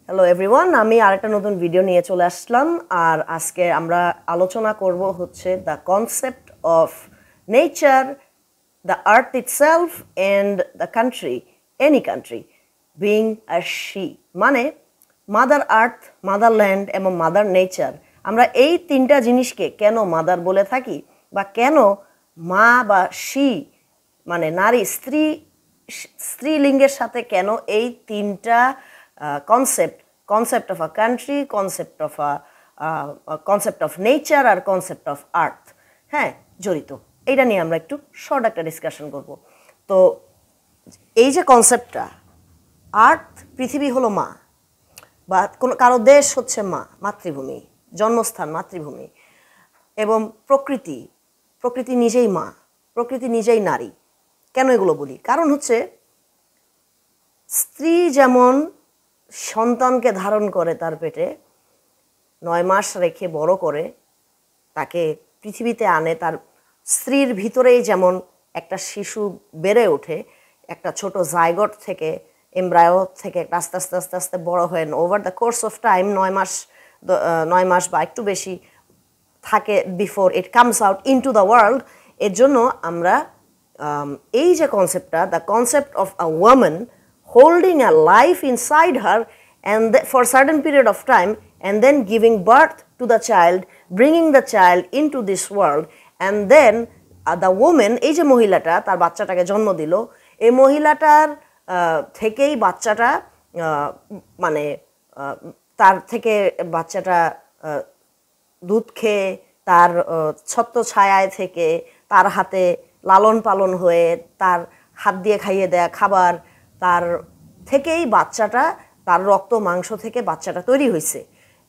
Hello everyone, আমি আরেকটা নতুন ভিডিও নিয়ে চলে আসলাম। আর আজকে আমরা আলোচনা করব হচ্ছে the concept of nature, the earth itself and the country, any country being a she, মানে মাদার আর্থ, মাদার ল্যান্ড এবং মাদার নেচার। আমরা এই তিনটা জিনিসকে কেন মাদার বলে থাকি, বা কেন মা বা শি মানে নারী, স্ত্রীলিঙ্গের সাথে কেন এই তিনটা concept of a country, concept of nature আর কনসেপ্ট অফ আর্থ, হ্যাঁ, জড়িত। এইটা নিয়ে আমরা একটু শর্ট একটা ডিসকাশন করব। তো এই যে কনসেপ্টটা, আর্থ, পৃথিবী হলো মা, বা কারো দেশ হচ্ছে মা, মাতৃভূমি, জন্মস্থান মাতৃভূমি, এবং প্রকৃতি নিজেই মা, প্রকৃতি নিজেই নারী। কেন এগুলো বলি? কারণ হচ্ছে স্ত্রী যেমন সন্তানকে ধারণ করে তার পেটে, 9 মাস রেখে বড় করে তাকে পৃথিবীতে আনে, তার স্ত্রীর ভিতরেই যেমন একটা শিশু বেড়ে ওঠে, একটা ছোট জাইগট থেকে, এমব্রায়ো থেকে আস্তে আস্তে আস্তে আস্তে বড় হয়ে over the course of time 9 মাস বা একটু বেশি থাকে before it comes out into the world. এর জন্য আমরা এই যে কনসেপ্টটা, the concept of a women holding a life inside her and for certain period of time, and then giving birth to the child, bringing the child into this world, and then the woman, এই যে মহিলাটা তার বাচ্চাটাকে জন্ম দিল, এই মহিলাটার থেকেই বাচ্চাটা মানে তার থেকে বাচ্চাটা দুধ খেয়ে, তার ছত্রছায়ায় থেকে, তার হাতে লালন পালন হয়ে, তার হাত দিয়ে খাইয়ে দেয়া খাবার, তার থেকেই বাচ্চাটা, তার রক্ত মাংস থেকে বাচ্চাটা তৈরি হয়েছে।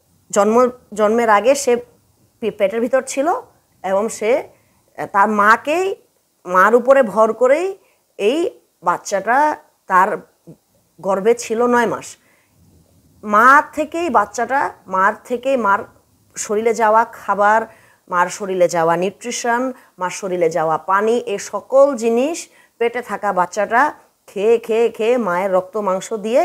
জন্মের আগে সে পেটের ভিতর ছিল, এবং সে তার মার উপরে ভর করেই এই বাচ্চাটা তার গর্ভে ছিল 9 মাস। মার থেকেই মার শরীরে যাওয়া খাবার, মার শরীরে যাওয়া নিউট্রিশন, মার শরীরে যাওয়া পানি, এই সকল জিনিস পেটে থাকা বাচ্চাটা খেয়ে খেয়ে খেয়ে মায়ের রক্ত মাংস দিয়ে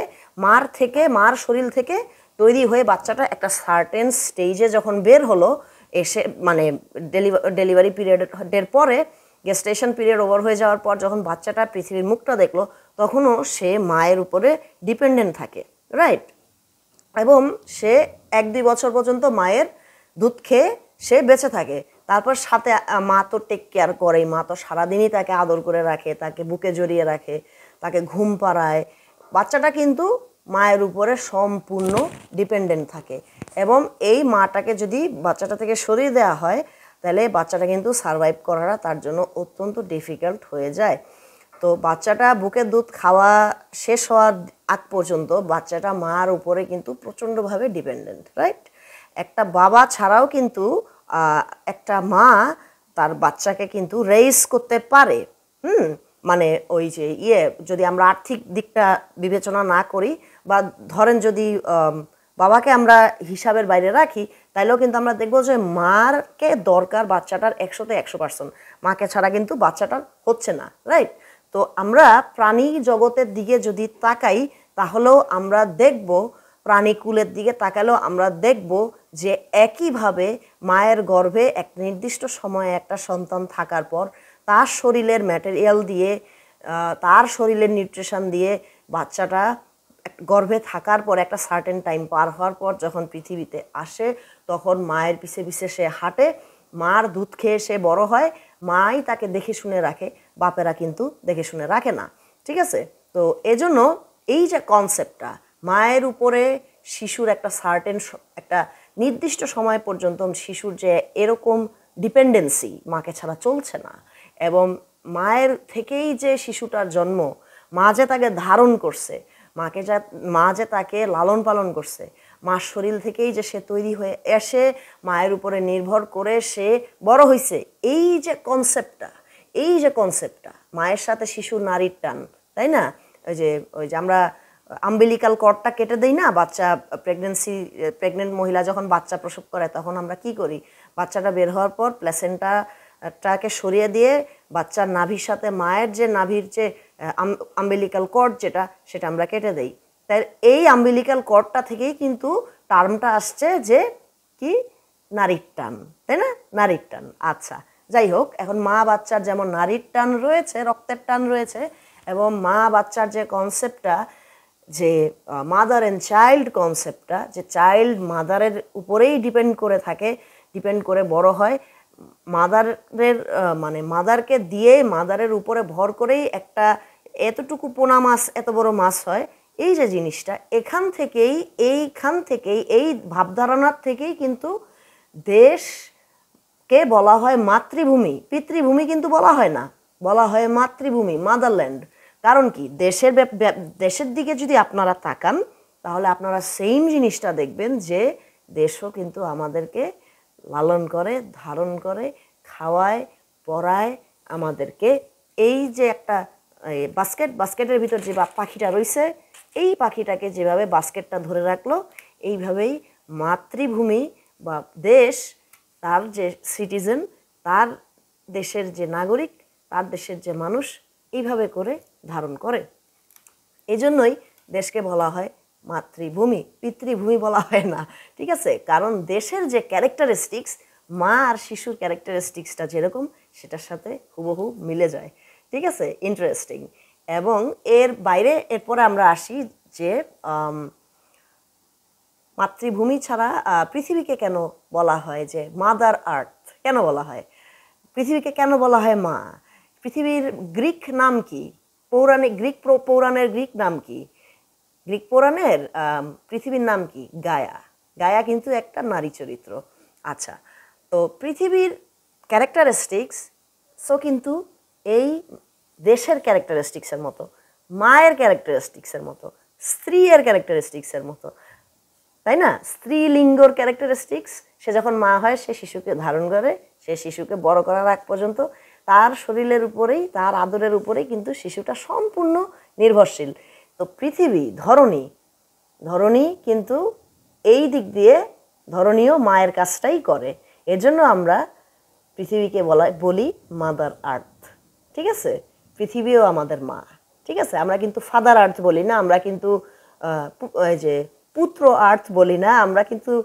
মার শরীর থেকে তৈরি হয়ে বাচ্চাটা একটা সার্টেন স্টেজে যখন বের হলো, এসে মানে ডেলিভারি পিরিয়ডের পরে, গেস্টেশন পিরিয়ড ওভার হয়ে যাওয়ার পর যখন বাচ্চাটা পৃথিবীর মুখটা দেখলো, তখনও সে মায়ের উপরে ডিপেন্ডেন্ট থাকে, রাইট? এবং সে 1-2 বছর পর্যন্ত মায়ের দুধ খেয়ে সে বেঁচে থাকে। তারপর সাথে মা তো টেক কেয়ার করেই, মা তো সারাদিনই তাকে আদর করে রাখে, তাকে বুকে জড়িয়ে রাখে, তাকে ঘুম পাড়ায়। বাচ্চাটা কিন্তু মায়ের উপরে সম্পূর্ণ ডিপেন্ডেন্ট থাকে, এবং এই মাটাকে যদি বাচ্চাটা থেকে সরিয়ে দেওয়া হয়, তাহলে বাচ্চাটা কিন্তু সারভাইভ করাটা তার জন্য অত্যন্ত ডিফিকাল্ট হয়ে যায়। তো বাচ্চাটা বুকের দুধ খাওয়া শেষ হওয়ার আগ পর্যন্ত বাচ্চাটা মার উপরে কিন্তু প্রচণ্ডভাবে ডিপেন্ডেন্ট, রাইট? একটা বাবা ছাড়াও কিন্তু একটা মা তার বাচ্চাকে কিন্তু রেইজ করতে পারে। মানে ওই যে যদি আমরা আর্থিক দিকটা বিবেচনা না করি, বা ধরেন যদি বাবাকে আমরা হিসাবের বাইরে রাখি, তাইলেও কিন্তু আমরা দেখবো যে মারকে দরকার বাচ্চাটার 100-তে 100%। মাকে ছাড়া কিন্তু বাচ্চাটার হচ্ছে না, রাইট? তো আমরা প্রাণী জগতের দিকে যদি তাকাই, তাহলেও আমরা দেখব, প্রাণীকুলের দিকে তাকালেও আমরা দেখব যে একইভাবে মায়ের গর্ভে এক নির্দিষ্ট সময়ে একটা সন্তান থাকার পর তার শরীরের ম্যাটেরিয়াল দিয়ে, তার শরীরের নিউট্রিশন দিয়ে বাচ্চাটা গর্ভে থাকার পর একটা সার্টেন টাইম পার হওয়ার পর যখন পৃথিবীতে আসে, তখন মায়ের পিছে পিছে সে হাঁটে, মার দুধ খেয়ে সে বড় হয়, মাই তাকে দেখে শুনে রাখে, বাপেরা কিন্তু দেখে শুনে রাখে না, ঠিক আছে? তো এজন্য এই যে কনসেপ্টটা, মায়ের উপরে শিশুর একটা একটা নির্দিষ্ট সময় পর্যন্ত শিশুর যে এরকম ডিপেন্ডেন্সি, মাকে ছাড়া চলছে না, এবং মায়ের থেকেই যে শিশুটার জন্ম, মা যে তাকে ধারণ করছে, মা যে তাকে লালন পালন করছে, মার শরীর থেকেই যে সে তৈরি হয়ে এসে মায়ের উপরে নির্ভর করে সে বড় হয়েছে, এই যে কনসেপ্টটা মায়ের সাথে শিশুর নারীর টান, তাই না? ওই যে আমরা আম্বিলিকাল কর্ডটা কেটে দেই না, প্রেগনেন্ট মহিলা যখন বাচ্চা প্রসব করে, তখন আমরা কি করি? বাচ্চাটা বের হওয়ার পর প্ল্যাসেন্টাটাকে সরিয়ে দিয়ে বাচ্চার নাভির সাথে মায়ের যে নাভির যে আম্বিলিকাল কর্ড সেটা আমরা কেটে দেই। তাই এই আম্বিলিক্যাল কর্ডটা থেকেই কিন্তু টার্মটা আসছে যে কি নারীর টান, তাই না? নারীর টান। আচ্ছা, যাই হোক, এখন মা বাচ্চার যেমন নারীর টান রয়েছে, রক্তের টান রয়েছে, এবং মা বাচ্চার যে কনসেপ্টটা, যে মাদার অ্যান্ড চাইল্ড কনসেপ্টটা, যে চাইল্ড মাদারের উপরেই ডিপেন্ড করে থাকে, ডিপেন্ড করে বড় হয়, মাদারের মানে মাদারকে দিয়ে মাদারের উপরে ভর করেই একটা এতটুকু পোনা মাছ এত বড় মাছ হয়। এই যে জিনিসটা, এইখান থেকেই এই ভাবধারণার থেকেই কিন্তু দেশকে বলা হয় মাতৃভূমি। পিতৃভূমি কিন্তু বলা হয় না, বলা হয় মাতৃভূমি, মাদারল্যান্ড। কারণ কি, দেশের দিকে যদি আপনারা তাকান তাহলে আপনারা সেম জিনিসটা দেখবেন যে দেশও কিন্তু আমাদেরকে লালন করে, ধারণ করে, খাওয়ায়, পড়ায় আমাদেরকে। এই যে একটা বাস্কেটের ভিতর যে পাখিটা রয়েছে, এই পাখিটাকে যেভাবে বাস্কেটটা ধরে রাখলো, এইভাবেই মাতৃভূমি বা দেশ, তার যে সিটিজেন, তার দেশের যে নাগরিক, তার দেশের যে মানুষ, এইভাবে করে ধারণ করে। এই জন্যই দেশকে বলা হয় মাতৃভূমি, পিতৃভূমি বলা হয় না, ঠিক আছে? কারণ দেশের যে ক্যারেক্টারিস্টিক্স, মা আর শিশুর ক্যারেক্টারিস্টিক্সটা যেরকম, সেটার সাথে হুবহু মিলে যায়, ঠিক আছে? ইন্টারেস্টিং। এবং এর বাইরে এরপরে আমরা আসি যে মাতৃভূমি ছাড়া পৃথিবীকে কেন বলা হয় যে মাদার আর্থ, কেন বলা হয় পৃথিবীকে, কেন বলা হয় মা? পৃথিবীর গ্রিক নাম কি? পৌরাণিক পৌরাণের গ্রিক নাম কি? গ্রিক পুরাণের পৃথিবীর নাম কি? গায়া। গায়া কিন্তু একটা নারী চরিত্র। আচ্ছা, তো পৃথিবীর ক্যারেক্টারিস্টিক্স কিন্তু এই দেশের ক্যারেক্টারিস্টিক্সের মতো, মায়ের ক্যারেক্টারিস্টিক্সের মতো, স্ত্রীর ক্যারেক্টারিস্টিক্সের মতো, তাই না? স্ত্রীলিঙ্গর ক্যারেক্টারিস্টিক্স, সে যখন মা হয় সে শিশুকে ধারণ করে, সে শিশুকে বড় করার আগ পর্যন্ত তার শরীরের উপরেই, তার আদরের উপরেই কিন্তু শিশুটা সম্পূর্ণ নির্ভরশীল। তো পৃথিবী, ধরণী কিন্তু এই দিক দিয়ে ধরণীয় মায়ের কাজটাই করে। এজন্য আমরা পৃথিবীকে বলি মাদার আর্থ, ঠিক আছে? পৃথিবীও আমাদের মা, ঠিক আছে? আমরা কিন্তু ফাদার আর্থ বলি না, আমরা কিন্তু এই যে পুত্র আর্থ বলি না, আমরা কিন্তু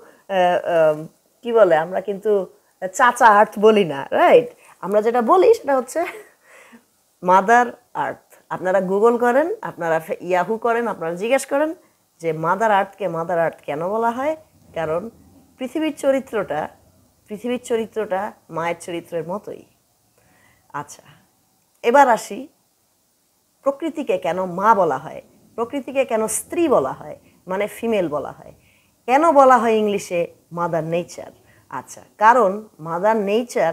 কি বলে, আমরা কিন্তু চাচা আর্থ বলি না, রাইট? আমরা যেটা বলি সেটা হচ্ছে মাদার আর্থ। আপনারা গুগল করেন, আপনারা ইয়াহু করেন, আপনারা জিজ্ঞেস করেন যে মাদার আর্থকে মাদার আর্থ কেন বলা হয়। কারণ পৃথিবীর চরিত্রটা মায়ের চরিত্রের মতোই। আচ্ছা, এবার আসি প্রকৃতিকে কেন মা বলা হয়, প্রকৃতিকে কেন স্ত্রী বলা হয়, মানে ফিমেল বলা হয়, কেন বলা হয় ইংলিশে মাদার নেচার। আচ্ছা, কারণ মাদার নেচার,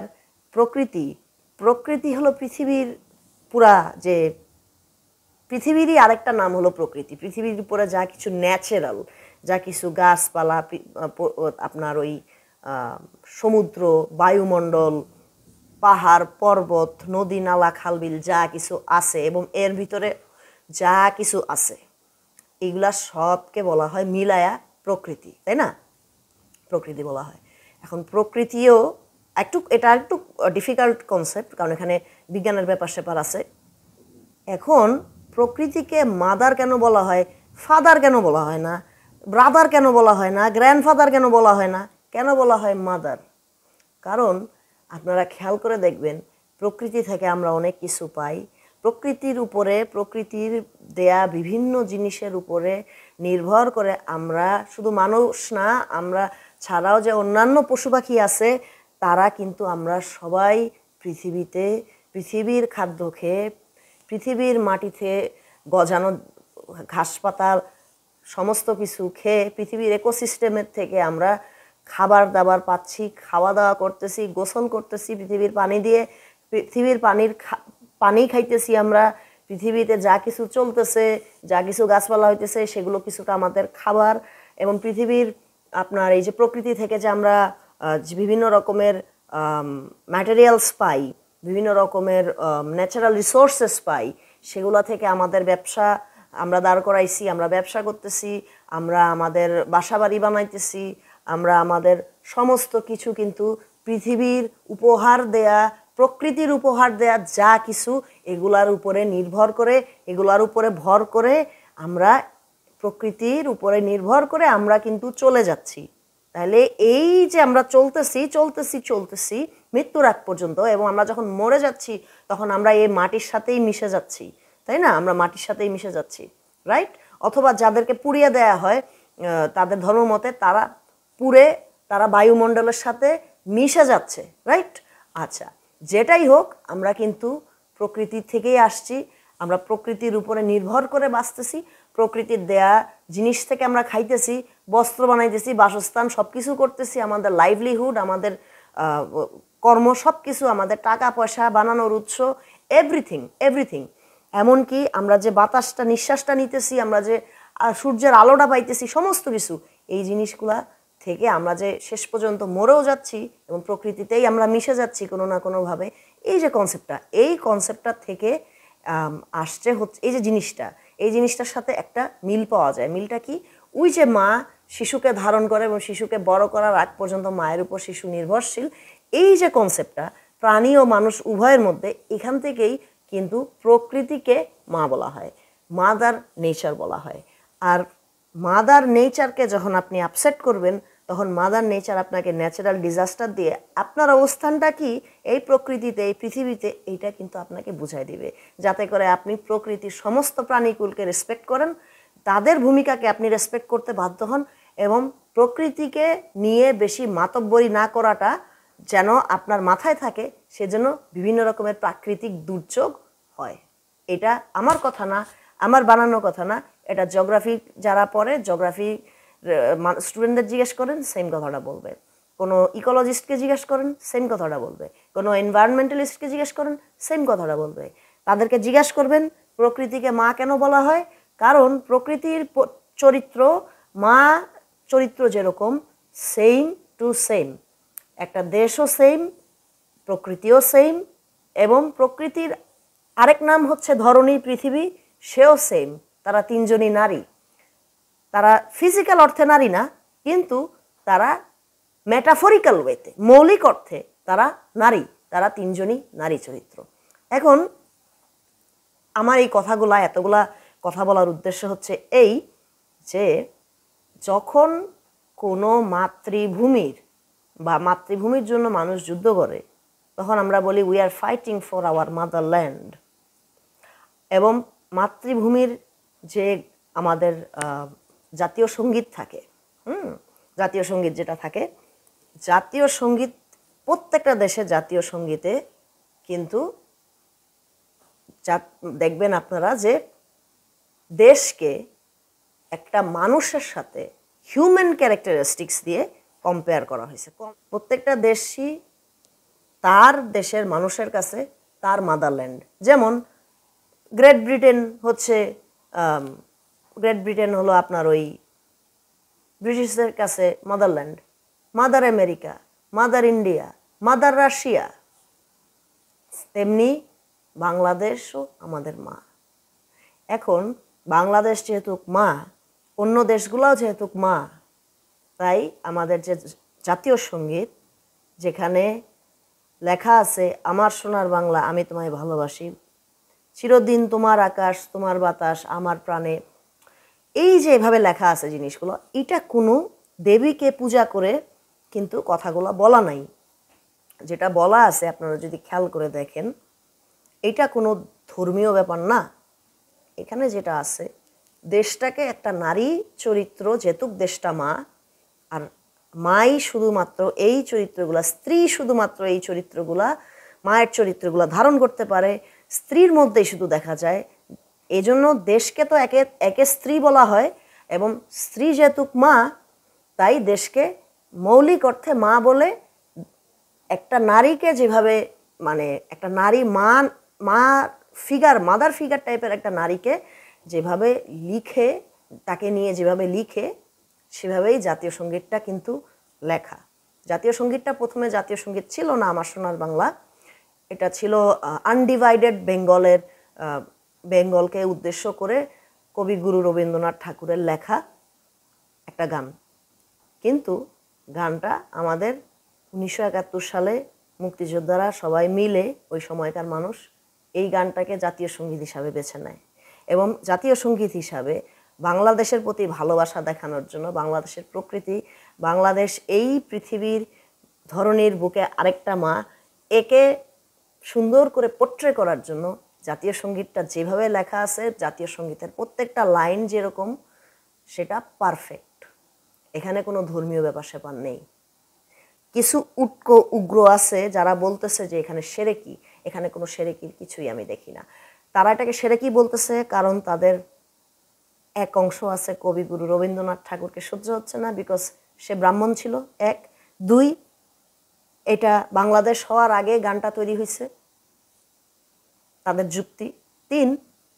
প্রকৃতি হলো পৃথিবীর পুরা, যে পৃথিবীরই আরেকটা নাম হলো প্রকৃতি। পৃথিবীর উপরে যা কিছু ন্যাচারাল, যা কিছু গাছপালা, আপনার ওই সমুদ্র, বায়ুমণ্ডল, পাহাড়, পর্বত, নদী, নালা, খালবিল যা কিছু আছে, এবং এর ভিতরে যা কিছু আছে, এগুলা সবকে বলা হয় মিলায়া প্রকৃতি, তাই না? প্রকৃতি বলা হয়। এখন প্রকৃতিও এটা একটু ডিফিকাল্ট কনসেপ্ট, কারণ এখানে বিজ্ঞানের ব্যাপার স্যাপার আছে। এখন প্রকৃতিকে মাদার কেন বলা হয়, ফাদার কেন বলা হয় না, ব্রাদার কেন বলা হয় না, গ্র্যান্ডফাদার কেন বলা হয় না, কেন বলা হয় মাদার? কারণ আপনারা খেয়াল করে দেখবেন, প্রকৃতি থেকে আমরা অনেক কিছু পাই। প্রকৃতির দেয়া বিভিন্ন জিনিসের উপরে নির্ভর করে আমরা, শুধু মানুষ না, আমরা ছাড়াও যে অন্যান্য পশু পাখি আছে, তারা কিন্তু আমরা সবাই পৃথিবীর খাদ্য খেয়ে, পৃথিবীর মাটিতে গজানো ঘাসপাতা সমস্ত কিছু খেয়ে, পৃথিবীর ইকোসিস্টেমের থেকে আমরা খাবার দাবার পাচ্ছি, খাওয়া দাওয়া করতেছি, গোসল করতেছি পৃথিবীর পানি দিয়ে, পৃথিবীর পানি খাইতেছি আমরা। পৃথিবীতে যা কিছু চলতেছে, যা কিছু গাছপালা হইতেছে, সেগুলো কিছুটা আমাদের খাবার। এবং পৃথিবীর আপনার এই যে প্রকৃতি থেকে যে আমরা বিভিন্ন রকমের ম্যাটেরিয়ালস পাই, বিভিন্ন রকমের ন্যাচারাল রিসোর্সেস পাই, সেগুলো থেকে আমাদের ব্যবসা আমরা দাঁড় করাইছি, আমরা ব্যবসা করতেছি, আমরা আমাদের বাসা বাড়ি বানাইতেছি, আমরা আমাদের সমস্ত কিছু কিন্তু পৃথিবীর উপহার দেয়া, প্রকৃতির উপহার দেয়া যা কিছু, এগুলার উপরে নির্ভর করে, এগুলার উপরে ভর করে আমরা প্রকৃতির উপরে নির্ভর করে আমরা কিন্তু চলে যাচ্ছি। তাহলে এই যে আমরা চলতেছি চলতেছি চলতেছি মৃত্যুর আগ পর্যন্ত, এবং আমরা যখন মরে যাচ্ছি তখন আমরা এই মাটির সাথেই মিশে যাচ্ছি, তাই না? আমরা মাটির সাথেই মিশে যাচ্ছি, রাইট? অথবা যাদেরকে পুড়িয়ে দেয়া হয় তাদের ধর্মমতে তারা পুড়ে তারা বায়ুমণ্ডলের সাথে মিশে যাচ্ছে, রাইট? আচ্ছা, যেটাই হোক আমরা কিন্তু প্রকৃতি থেকেই আসছি, আমরা প্রকৃতির উপরে নির্ভর করে বাঁচতেছি, প্রকৃতির দেয়া জিনিস থেকে আমরা খাইতেছি, বস্ত্র বানাইতেছি, বাসস্থান সব কিছু করতেছি, আমাদের লাইভলিহুড, আমাদের কর্ম সব কিছু, আমাদের টাকা পয়সা বানানোর উৎস, এভরিথিং এভরিথিং। এমনকি আমরা যে বাতাসটা নিঃশ্বাসটা নিতেছি, আমরা যে সূর্যের আলোটা পাইতেছি, সমস্ত কিছু এই জিনিসগুলা থেকে আমরা যে শেষ পর্যন্ত মরেও যাচ্ছি এবং প্রকৃতিতেই আমরা মিশে যাচ্ছি কোনো না কোনোভাবে, এই যে কনসেপ্টটা, এই কনসেপ্টটা থেকে আসছে হচ্ছে এই যে জিনিসটা, এই জিনিসটার সাথে একটা মিল পাওয়া যায়। মিলটা কি? ওই যে মা শিশুকে ধারণ করে এবং শিশুকে বড় করার আগ পর্যন্ত মায়ের উপর শিশু নির্ভরশীল, এই যে কনসেপ্টটা প্রাণী ও মানুষ উভয়ের মধ্যে, এখান থেকেই কিন্তু প্রকৃতিকে মা বলা হয়, মাদার নেচার বলা হয়। আর মাদার নেচারকে যখন আপনি আপসেট করবেন তখন মাদার নেচার আপনাকে ন্যাচারাল ডিজাস্টার দিয়ে আপনার অবস্থানটা কি এই প্রকৃতিতে, এই পৃথিবীতে, এইটা কিন্তু আপনাকে বুঝাই দিবে, যাতে করে আপনি প্রকৃতির সমস্ত প্রাণীকুলকে রেসপেক্ট করেন, তাদের ভূমিকাকে আপনি রেসপেক্ট করতে বাধ্য হন, এবং প্রকৃতিকে নিয়ে বেশি মাতব্বরি না করাটা যেন আপনার মাথায় থাকে, সেজন্য বিভিন্ন রকমের প্রাকৃতিক দুর্যোগ হয়। এটা আমার কথা না, আমার বানানো কথা না, এটা জিওগ্রাফি যারা পড়ে, জিওগ্রাফি স্টুডেন্টদের জিজ্ঞেস করেন সেম কথাটা বলবে, কোনো ইকোলজিস্টকে জিজ্ঞেস করেন সেম কথাটা বলবে, কোনো এনভায়রনমেন্টালিস্টকে জিজ্ঞেস করেন সেম কথাটা বলবে। তাদেরকে জিজ্ঞাসা করবেন প্রকৃতিকে মা কেন বলা হয়, কারণ প্রকৃতির চরিত্র, মা চরিত্র যেরকম, সেম টু সেম, একটা দেশও সেম, প্রকৃতিও সেম, এবং প্রকৃতির আরেক নাম হচ্ছে ধরণী, পৃথিবী, সেও সেম। তারা তিনজনই নারী, তারা ফিজিক্যাল অর্থে নারী না, কিন্তু তারা মেটাফরিক্যাল ওয়েতে, মৌলিক অর্থে তারা নারী, তারা তিনজনই নারী চরিত্র। এখন আমার এই কথাগুলা, এতগুলা কথা বলার উদ্দেশ্য হচ্ছে এই যে যখন কোনো মাতৃভূমির বা মাতৃভূমির জন্য মানুষ যুদ্ধ করে, তখন আমরা বলি we are fighting for our motherland. এবং মাতৃভূমির যে আমাদের জাতীয় সঙ্গীত থাকে, জাতীয় সঙ্গীত যেটা থাকে, জাতীয় সঙ্গীত প্রত্যেকটা দেশের জাতীয় সঙ্গীতে কিন্তু দেখবেন আপনারা যে দেশকে একটা মানুষের সাথে হিউম্যান ক্যারেক্টারিস্টিক্স দিয়ে কম্পেয়ার করা হয়েছে। প্রত্যেকটা দেশই তার দেশের মানুষের কাছে তার মাদারল্যান্ড। যেমন গ্রেট ব্রিটেন হচ্ছে, গ্রেট ব্রিটেন হলো আপনার ওই ব্রিটিশদের কাছে motherland, mother America, mother India, mother Russia, তেমনি বাংলাদেশও আমাদের মা। এখন বাংলাদেশ যেহেতু মা, অন্য দেশগুলোও যেহেতু মা, তাই আমাদের যে জাতীয় সঙ্গীত, যেখানে লেখা আছে আমার সোনার বাংলা আমি তোমায় ভালোবাসি, চিরদিন তোমার আকাশ তোমার বাতাস আমার প্রাণে, এই যে এভাবে লেখা আছে জিনিসগুলো, এটা কোনো দেবীকে পূজা করে কিন্তু কথাগুলো বলা নাই। যেটা বলা আছে আপনারা যদি খেয়াল করে দেখেন, এটা কোনো ধর্মীয় ব্যাপার না। এখানে যেটা আছে, দেশটাকে একটা নারী চরিত্র, যেহেতু দেশটা মা, আর মাই শুধুমাত্র এই চরিত্রগুলা, স্ত্রী শুধুমাত্র এই চরিত্রগুলা, মায়ের চরিত্রগুলা ধারণ করতে পারে, স্ত্রীর মধ্যেই শুধু দেখা যায়। এজন্য দেশকে তো একে একে স্ত্রী বলা হয়, এবং স্ত্রী যেহেতু মা, তাই দেশকে মৌলিক অর্থে মা বলে, একটা নারীকে যেভাবে মানে একটা নারী মা, মা ফিগার, মাদার ফিগার টাইপের একটা নারীকে যেভাবে লিখে, তাকে নিয়ে যেভাবে লিখে, সেভাবেই জাতীয় সঙ্গীতটা কিন্তু লেখা। জাতীয় সঙ্গীতটা প্রথমে জাতীয় সঙ্গীত ছিল না আমার সোনার বাংলা, এটা ছিল আনডিভাইডেড বেঙ্গলের, বেঙ্গলকে উদ্দেশ্য করে কবিগুরু রবীন্দ্রনাথ ঠাকুরের লেখা একটা গান। কিন্তু গানটা আমাদের 1971 সালে মুক্তিযোদ্ধারা সবাই মিলে, ওই সময়কার মানুষ এই গানটাকে জাতীয় সঙ্গীত হিসাবে বেছে নেয়, এবং জাতীয় সঙ্গীত হিসাবে বাংলাদেশের প্রতি ভালোবাসা দেখানোর জন্য, বাংলাদেশের প্রকৃতি, বাংলাদেশ এই পৃথিবীর ধরনীর বুকে আরেকটা মা, একে সুন্দর করে পোট্রে করার জন্য জাতীয় সঙ্গীতটা যেভাবে লেখা আছে, জাতীয় সঙ্গীতের প্রত্যেকটা লাইন যেরকম, সেটা পারফেক্ট। এখানে কোনো ধর্মীয় ব্যাপার স্যাপার নেই। কিছু উগ্র আছে যারা বলতেছে যে এখানে সেরেকি, এখানে কোনো সেরেকির কিছুই আমি দেখি না। তারা এটাকে সেরেকি বলতেছে কারণ তাদের এক অংশ আছে কবিগুরু রবীন্দ্রনাথ ঠাকুরকে সহ্য হচ্ছে না, বিকজ সে ব্রাহ্মণ ছিল, এক। দুই, এটা বাংলাদেশ হওয়ার আগে গানটা তৈরি হয়েছে, তাদের যুক্তি। তিন,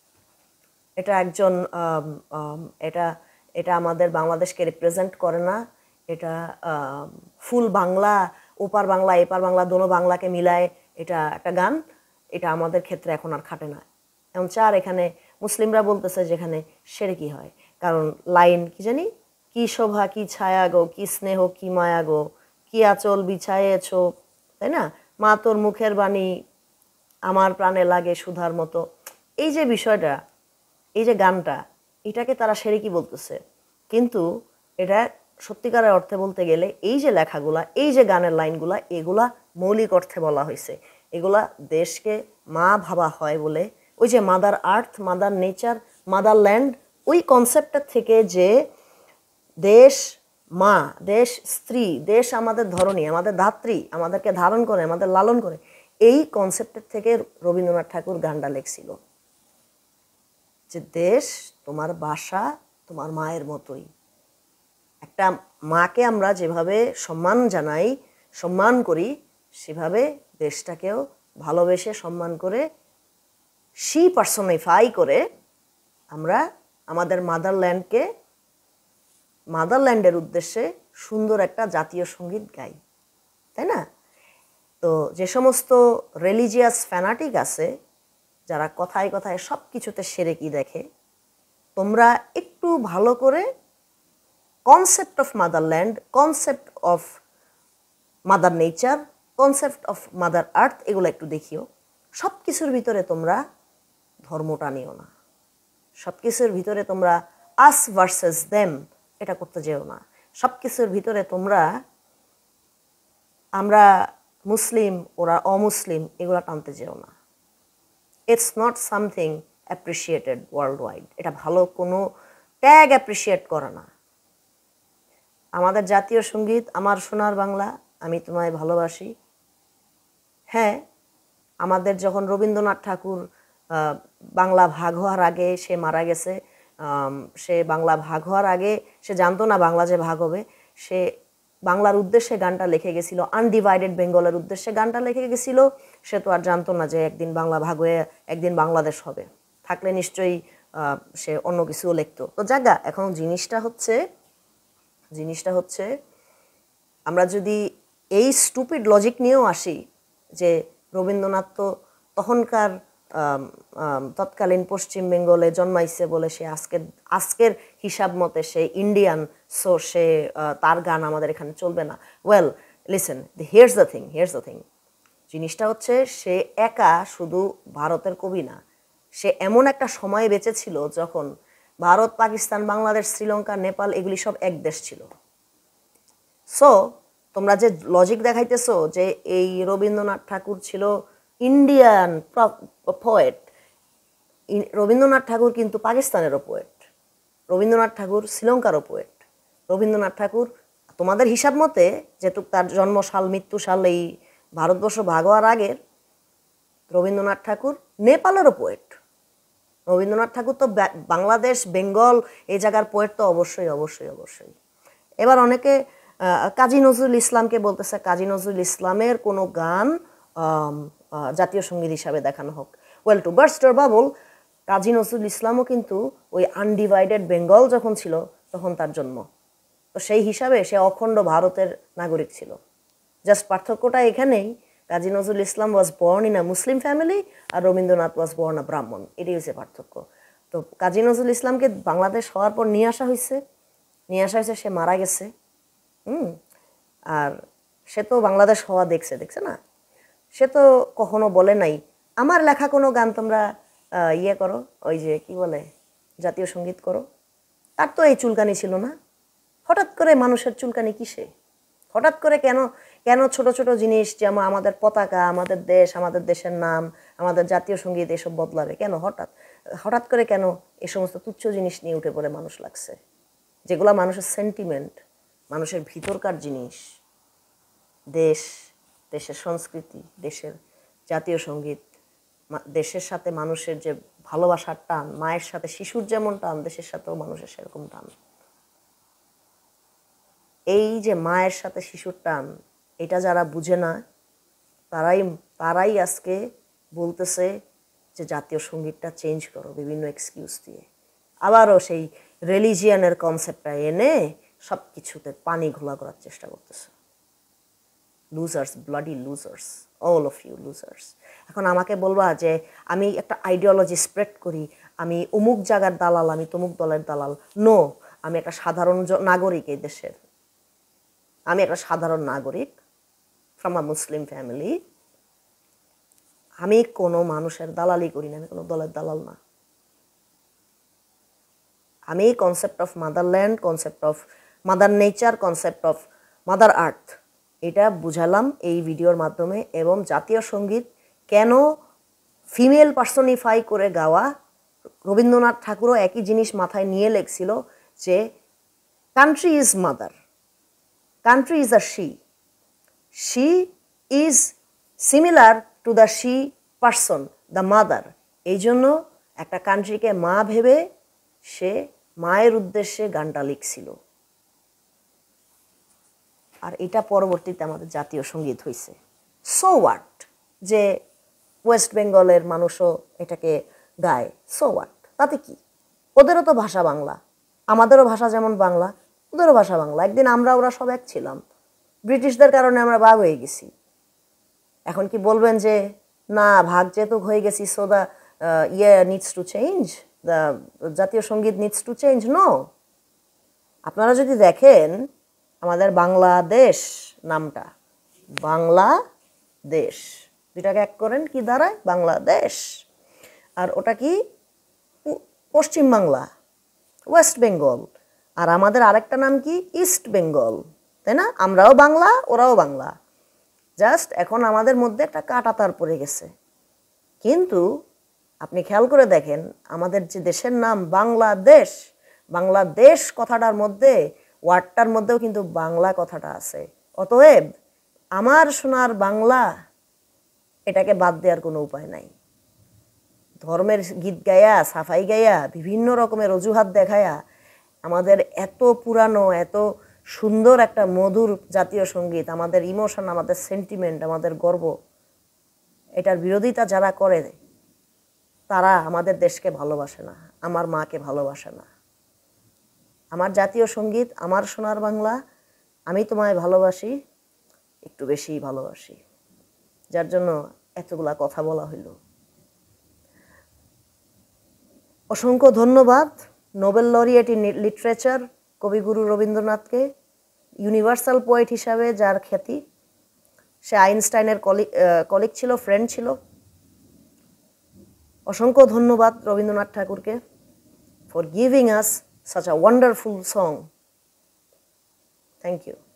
এটা একজন এটা এটা আমাদের বাংলাদেশকে রিপ্রেজেন্ট করে না, এটা ফুল বাংলা, ওপার বাংলা এপার বাংলা দোনো বাংলাকে মিলায় এটা একটা গান, এটা আমাদের ক্ষেত্রে এখন আর খাটে না। এবং চার, এখানে মুসলিমরা বলতেছে যেখানে সেরেকি হয়, কারণ লাইন কি জানি, কি শোভা কি ছায়া গো, কি স্নেহ কি মায়া গো, কি আঁচল বিছায়েছ, তাই না, মা তোর মুখের বাণী আমার প্রাণে লাগে সুধার মতো। এই যে বিষয়টা, এই যে গানটা, এটাকে তারা সেরেকি বলতেছে, কিন্তু এটা সত্যিকারের অর্থে বলতে গেলে এই যে লেখাগুলা, এই যে গানের লাইনগুলা, এগুলা মৌলিক অর্থে বলা হয়েছে। এগুলা দেশকে মা ভাবা হয় বলে, ওই যে mother earth, mother nature, motherland, ওই কনসেপ্টের থেকে যে দেশ মা, দেশ স্ত্রী, দেশ আমাদের ধরনী, আমাদের ধাত্রী, আমাদেরকে ধারণ করে, আমাদের লালন করে, এই কনসেপ্টের থেকে রবীন্দ্রনাথ ঠাকুর গানটা লেখছিল যে দেশ তোমার বাসা, তোমার মায়ের মতোই। একটা মাকে আমরা যেভাবে সম্মান জানাই, সম্মান করি, সেভাবে দেশটাকেও ভালোবেসে সম্মান করে, সি পার্সনিফাই করে আমরা আমাদের মাদারল্যান্ডকে, মাদারল্যান্ডের উদ্দেশ্যে সুন্দর একটা জাতীয় সঙ্গীত গাই, তাই না? তো যে সমস্ত রিলিজিয়াস ফ্যানাটিক আছে, যারা কথায় কথায় সব কিছুতে সেরেকি দেখে, তোমরা একটু ভালো করে concept of motherland, concept of mother nature, concept of mother earth, এগুলো একটু দেখিও। সব কিছুর ভিতরে তোমরা ধর্মটা নিও না, সব কিছুর ভিতরে তোমরা আস ভার্সেস দেম এটা করতে যেও না, সব কিছুর ভিতরে তোমরা আমরা মুসলিম ওরা অমুসলিম এগুলো টানতে যেও না। It's not something appreciated worldwide, এটা ভালো কোনো ট্যাগ অ্যাপ্রিসিয়েট করে না। আমাদের জাতীয় সঙ্গীত আমার সোনার বাংলা, আমি তোমায় ভালোবাসি। হ্যাঁ, আমাদের যখন রবীন্দ্রনাথ ঠাকুর বাংলা ভাগ হওয়ার আগে, সে মারা গেছে, সে বাংলা ভাগ হওয়ার আগে সে জানতো না বাংলা যে ভাগ হবে, সে বাংলার উদ্দেশ্যে গানটা লিখে গেছিল, আনডিভাইডেড বেঙ্গলের উদ্দেশ্যে গানটা লিখে গেছিল। সে তো আর জানতো না যে একদিন বাংলা ভাগ হয়ে একদিন বাংলাদেশ হবে, থাকলে নিশ্চয়ই সে অন্য কিছুও লিখতো। তো জায়গা এখন জিনিসটা হচ্ছে আমরা যদি এই স্টুপিড লজিক নিয়েও আসি যে রবীন্দ্রনাথ তো তখনকার তৎকালীন পশ্চিম বেঙ্গলে জন্মাইছে বলে সে আজকের হিসাব মতে সে ইন্ডিয়ান, সো সে তার গান আমাদের এখানে চলবে না। Well listen, here's the thing, জিনিসটা হচ্ছে সে একা শুধু ভারতের কবি না, সে এমন একটা সময় বেঁচে ছিল যখন ভারত, পাকিস্তান, বাংলাদেশ, শ্রীলঙ্কা, নেপাল এগুলি সব এক দেশ ছিল। সো তোমরা যে লজিক দেখাইতেছো যে এই রবীন্দ্রনাথ ঠাকুর ছিল ইন্ডিয়ান পোয়েট, রবীন্দ্রনাথ ঠাকুর কিন্তু পাকিস্তানেরও পোয়েট, রবীন্দ্রনাথ ঠাকুর শ্রীলঙ্কারও পোয়েট, রবীন্দ্রনাথ ঠাকুর তোমাদের হিসাব মতে যেটুক তার জন্মসাল মৃত্যুসাল এই ভারতবর্ষ ভাগ হওয়ার আগের, রবীন্দ্রনাথ ঠাকুর নেপালেরও পোয়েট। রবীন্দ্রনাথ ঠাকুর তো বাংলাদেশ, বেঙ্গল এই জায়গার পোয়েট তো অবশ্যই অবশ্যই অবশ্যই। এবার অনেকে কাজী নজরুল ইসলামকে বলতেছে কাজী নজরুল ইসলামের কোনো গান জাতীয় সঙ্গীত হিসাবে দেখানো হোক। Well, to burst your bubble, Kazi Nazrul ইসলামও কিন্তু ওই আনডিভাইডেড বেঙ্গল যখন ছিল তখন তার জন্ম, তো সেই হিসাবে সে অখণ্ড ভারতের নাগরিক ছিল। জাস্ট পার্থক্যটা এখানেই, Kazi Nazrul Islam was born in a Muslim family আর Rabindranath was born a Brahmin, এটাই হচ্ছে পার্থক্য। তো কাজী নজরুল ইসলামকে বাংলাদেশ হওয়ার পর নিয়ে আসা হয়েছে, সে মারা গেছে। আর সে তো বাংলাদেশ হওয়া দেখছে না, সে তো কখনো বলে নাই আমার লেখা কোনো গান তোমরা ইয়ে করো, ওই যে কি বলে জাতীয় সঙ্গীত করো। তার তো এই চুলকানি ছিল না। হঠাৎ করে মানুষের চুলকানি কিসে? হঠাৎ করে কেন কেন ছোট ছোট জিনিস যেমন আমাদের পতাকা, আমাদের দেশ, আমাদের দেশের নাম, আমাদের জাতীয় সঙ্গীত এসব বদলাবে কেন? হঠাৎ হঠাৎ করে কেন এই সমস্ত তুচ্ছ জিনিস নিয়ে উঠে পড়ে মানুষ লাগছে, যেগুলো মানুষের সেন্টিমেন্ট, মানুষের ভিতরকার জিনিস, দেশ, দেশের সংস্কৃতি, দেশের জাতীয় সঙ্গীত, দেশের সাথে মানুষের যে ভালোবাসার টান, মায়ের সাথে শিশুর যেমন টান, দেশের সাথেও মানুষের সেরকম টান। এই যে মায়ের সাথে শিশুর টান, এটা যারা বুঝে না তারাই আজকে বলতেছে যে জাতীয় সঙ্গীতটা চেঞ্জ করো বিভিন্ন এক্সকিউজ দিয়ে। আবারও সেই রিলিজিয়ানের কনসেপ্টটা এনে সব কিছুতে পানি ঘোলা করার চেষ্টা করতেছে। Losers, bloody losers, all of you losers. এখন আমাকে বলবা যে আমি একটা আইডিওলজি স্প্রেড করি, আমি অমুক জায়গার দালাল, আমি তমুক দলের দালাল। নো, আমি একটা সাধারণ নাগরিক এই দেশের। আমি একটা সাধারণ নাগরিক ফ্রম আ মুসলিম ফ্যামিলি। আমি কোনো মানুষের দালালি করি না, আমি কোনো দলের দালাল না। আমি concept of motherland, concept of mother nature, concept of mother earth এটা বুঝালাম এই ভিডিওর মাধ্যমে। এবং জাতীয় সঙ্গীত কেন ফিমেল পার্সনিফাই করে গাওয়া, রবীন্দ্রনাথ ঠাকুরও একই জিনিস মাথায় নিয়ে লেখছিল যে country is mother, country is a she. She is similar to the she person, the mother. এই জন্য একটা কান্ট্রিকে মা ভেবে সে মায়ের উদ্দেশ্যে গানটা লিখছিল। আর এটা পরবর্তীতে আমাদের জাতীয় সঙ্গীত হয়েছে। সো হোয়াট যে ওয়েস্ট বেঙ্গলের মানুষও এটাকে গায়, সো হোয়াট, তাতে কি? ওদেরও তো ভাষা বাংলা, আমাদেরও ভাষা যেমন বাংলা, ওদেরও ভাষা বাংলা। একদিন ওরা সব এক ছিলাম, ব্রিটিশদের কারণে আমরা ভাগ হয়ে গেছি। এখন কি বলবেন যে না, ভাগ যেহেতু হয়ে গেছি so the needs to change, the জাতীয় সঙ্গীত নিডস টু চেঞ্জ? নো। আপনারা যদি দেখেন আমাদের বাংলাদেশ নামটা, বাংলাদেশ দুটাকে এক করেন কি দাঁড়ায়? বাংলাদেশ। আর ওটা কি? পশ্চিম বাংলা, ওয়েস্ট বেঙ্গল। আর আমাদের আরেকটা নাম কি? ইস্ট বেঙ্গল, তাই না? আমরাও বাংলা, ওরাও বাংলা। জাস্ট এখন আমাদের মধ্যে একটা কাঁটাতার পড়ে গেছে। কিন্তু আপনি খেয়াল করে দেখেন আমাদের যে দেশের নাম বাংলাদেশ, বাংলাদেশ কথাটার মধ্যে, ওয়ার্ডটার মধ্যেও কিন্তু বাংলা কথাটা আছে। অতএব আমার সোনার বাংলা, এটাকে বাদ দেওয়ার কোনো উপায় নাই। ধর্মের গীত গায়া, সাফাই গায়া, বিভিন্ন রকমের অজুহাত দেখায়া আমাদের এত পুরানো, এত সুন্দর একটা মধুর জাতীয় সঙ্গীত, আমাদের ইমোশন, আমাদের সেন্টিমেন্ট, আমাদের গর্ব, এটার বিরোধিতা যারা করে তারা আমাদের দেশকে ভালোবাসে না, আমার মাকে ভালোবাসে না। আমার জাতীয় সঙ্গীত, আমার সোনার বাংলা, আমি তোমায় ভালোবাসি, একটু বেশিই ভালোবাসি, যার জন্য এতগুলা কথা বলা হইল। অসংখ্য ধন্যবাদ নোবেল লরিয়েট ইন লিটারেচার কবিগুরু রবীন্দ্রনাথকে, ইউনিভার্সাল পোয়েট হিসাবে যার খ্যাতি। সে আইনস্টাইনের কলিগ ছিল, ফ্রেন্ড ছিল। অসংখ্য ধন্যবাদ রবীন্দ্রনাথ ঠাকুরকে for giving us such a wonderful song. Thank you.